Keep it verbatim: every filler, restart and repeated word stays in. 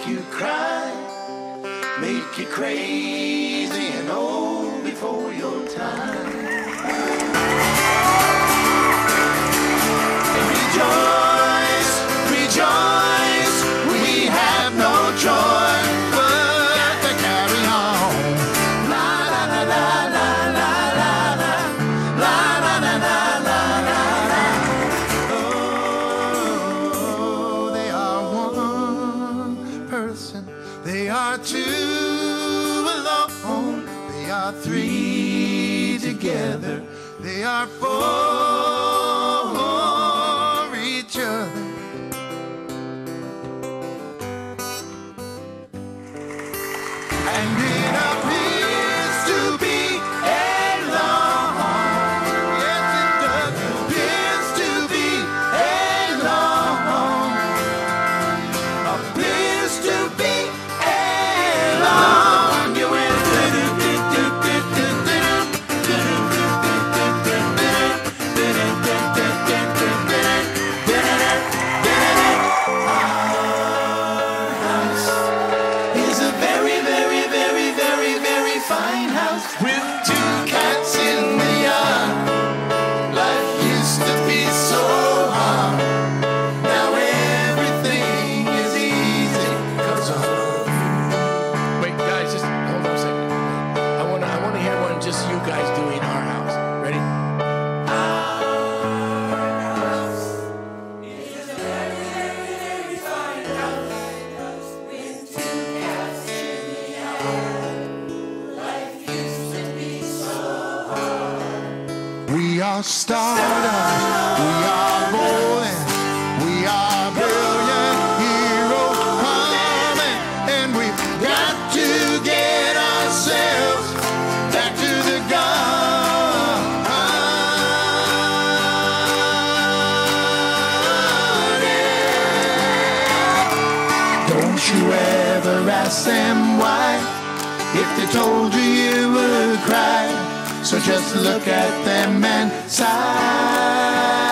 make you cry, make you crazy and old before your time. Rejoice, rejoice, we have no choice but to carry on. La la la la la la la la la la la la la la la. Oh, they are one person, they are two alone, they are three together, they are four. And it appears to be alone. Yes, it does. Appears to be alone. Appears to be alone. You went is a very, very, very, very, very fine house with two cats in the yard. Life used to be so hard. Now everything is easy 'cause of you. Wait, guys, just hold on a second. I wanna, I wanna hear one just you guys doing Our House. Ready? We are stardust, we are rolling, we are brilliant heroes coming, and we've got to get ourselves back to the garden. Don't you ever ask them why, if they told you you would cry. So just look at them and sigh.